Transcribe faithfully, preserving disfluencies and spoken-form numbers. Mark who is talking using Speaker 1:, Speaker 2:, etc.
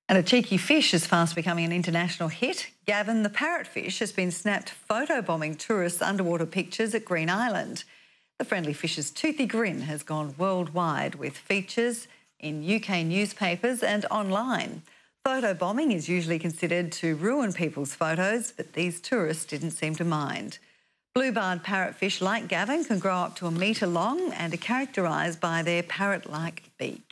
Speaker 1: And a cheeky fish is fast becoming an international hit. Gavin, the parrotfish, has been snapped photobombing tourists' underwater pictures at Green Island. The friendly fish's toothy grin has gone worldwide, with features in U K newspapers and online. Photobombing is usually considered to ruin people's photos, but these tourists didn't seem to mind. Blue-barred parrotfish like Gavin can grow up to a metre long and are characterised by their parrot-like beak.